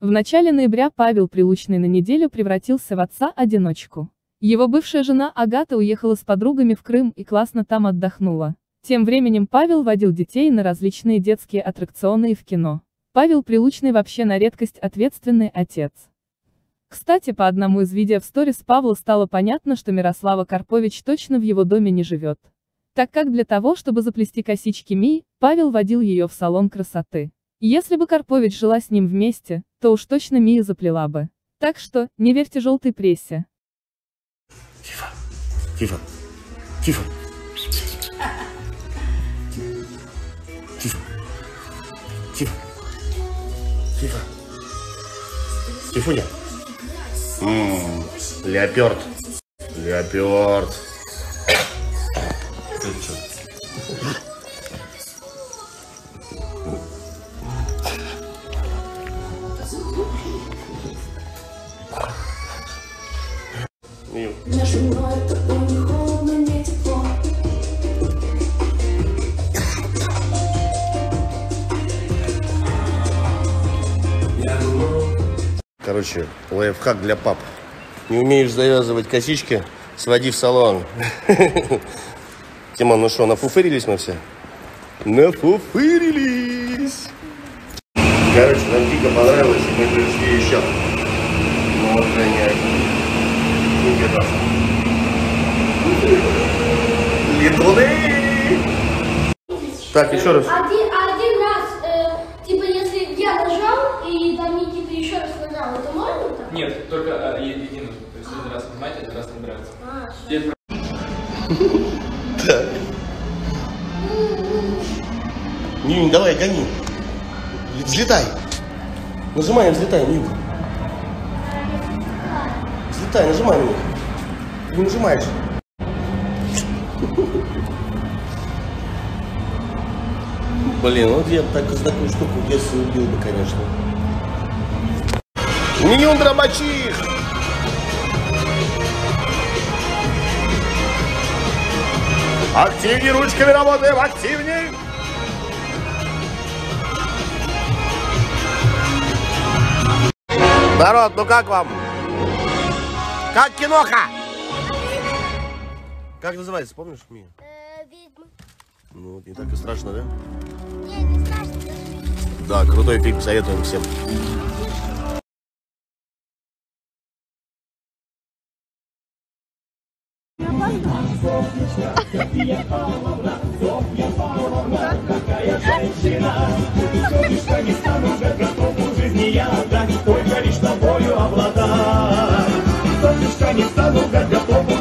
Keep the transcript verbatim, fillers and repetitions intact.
В начале ноября Павел Прилучный на неделю превратился в отца-одиночку. Его бывшая жена Агата уехала с подругами в Крым и классно там отдохнула. Тем временем Павел водил детей на различные детские аттракционы и в кино. Павел Прилучный вообще на редкость ответственный отец. Кстати, по одному из видео в сторис Павла стало понятно, что Мирослава Карпович точно в его доме не живет. Так как для того, чтобы заплести косички Мии, Павел водил ее в салон красоты. Если бы Карпович жила с ним вместе, то уж точно Мия заплела бы. Так что, не верьте желтой прессе. Тихо, тихо, тихо. Тихо, тихо, тихо. Тихоня. Ммм, леопард. Леопард. Короче, лайфхак для пап. Не умеешь завязывать косички, своди в салон. Тимон, ну что, нафуфырились мы все? Нафуфырились! Короче, нам дико понравилось, и мы пришли еще. Ну вот, Женя, летуны! Так, еще раз. Один, один раз, э, типа, если я нажал, и там Никита еще раз нажал, это можно так? Нет, только э, единый. То есть один раз нажимать, один раз набираться. А, Теперь... Так. Нюнь, давай, гони. Взлетай. Нажимаем, взлетай, Нюнь. Взлетай, нажимай на них. Не нажимаешь. Блин, вот я так за такую штуку в детстве убил бы, конечно. Миньон драмачих! Активнее ручками работаем, активнее! Народ, ну как вам? Как киноха? Как называется, помнишь, Мия? э, ведьма. Ну, не так и страшно, да? Не, не страшно. Да, крутой фильм, советуем всем. Только лишь тобою обладать. Солнышко не стану, как готову